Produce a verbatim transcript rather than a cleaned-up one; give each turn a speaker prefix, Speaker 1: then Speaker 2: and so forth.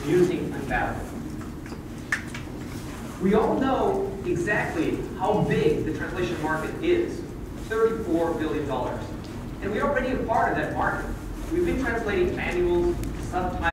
Speaker 1: musing unfathomable. We all know exactly how big the translation market is, thirty-four billion dollars. And we're already a part of that market. We've been translating manuals, subtitles,